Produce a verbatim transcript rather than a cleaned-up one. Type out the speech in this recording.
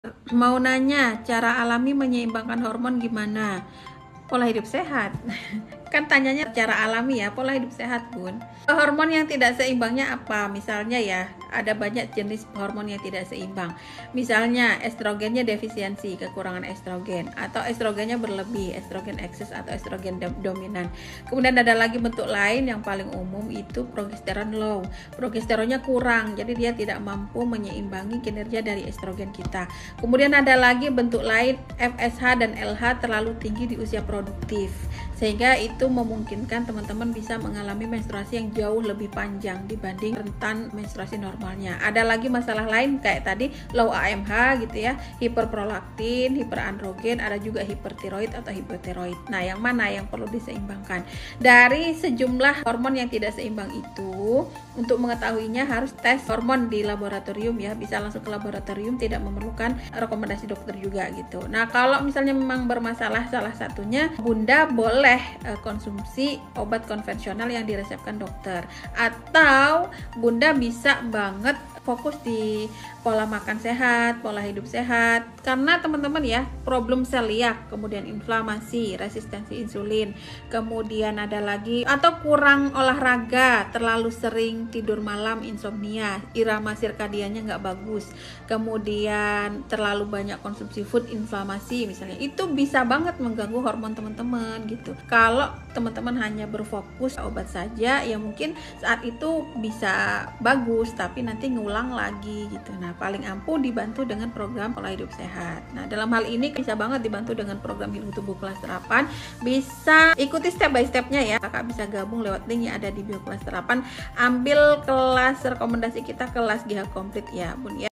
Mau nanya, cara alami menyeimbangkan hormon gimana? Pola hidup sehat. Kan tanyanya cara alami ya, pola hidup sehat, Bun. Hormon yang tidak seimbangnya apa? Misalnya ya, ada banyak jenis hormon yang tidak seimbang. Misalnya estrogennya defisiensi, kekurangan estrogen, atau estrogennya berlebih, estrogen ekses atau estrogen dominan. Kemudian ada lagi bentuk lain yang paling umum itu progesteron low. Progesteronnya kurang, jadi dia tidak mampu menyeimbangi kinerja dari estrogen kita. Kemudian ada lagi bentuk lain F S H dan L H terlalu tinggi di usia produktif, sehingga itu memungkinkan teman-teman bisa mengalami menstruasi yang jauh lebih panjang dibanding rentan menstruasi normalnya. Ada lagi masalah lain kayak tadi low A M H gitu ya, hiperprolaktin, hiperandrogen, ada juga hipertiroid atau hipotiroid. Nah, yang mana yang perlu diseimbangkan? Dari sejumlah hormon yang tidak seimbang itu, untuk mengetahuinya harus tes hormon di laboratorium ya, bisa langsung ke laboratorium, tidak memerlukan rekomendasi dokter juga gitu. Nah, kalau misalnya memang bermasalah salah satunya, Bunda boleh uh, konsumsi obat konvensional yang diresepkan dokter, atau Bunda bisa banget fokus di pola makan sehat, pola hidup sehat, karena teman-teman ya, problem seliak, kemudian inflamasi, resistensi insulin, kemudian ada lagi atau kurang olahraga, terlalu sering tidur malam, insomnia, irama sirkadiannya nggak bagus, kemudian terlalu banyak konsumsi food, inflamasi misalnya, itu bisa banget mengganggu hormon teman-teman gitu. Kalau teman-teman hanya berfokus obat saja, ya mungkin saat itu bisa bagus, tapi nanti ngulang lagi gitu. Nah, paling ampuh dibantu dengan program pola hidup sehat. Nah, dalam hal ini bisa banget dibantu dengan program Healing Tubuh kelas terapan. Bisa ikuti step by stepnya ya. Kakak bisa gabung lewat link yang ada di bio kelas terapan. Ambil kelas rekomendasi kita, kelas G H Komplit ya, Bun ya.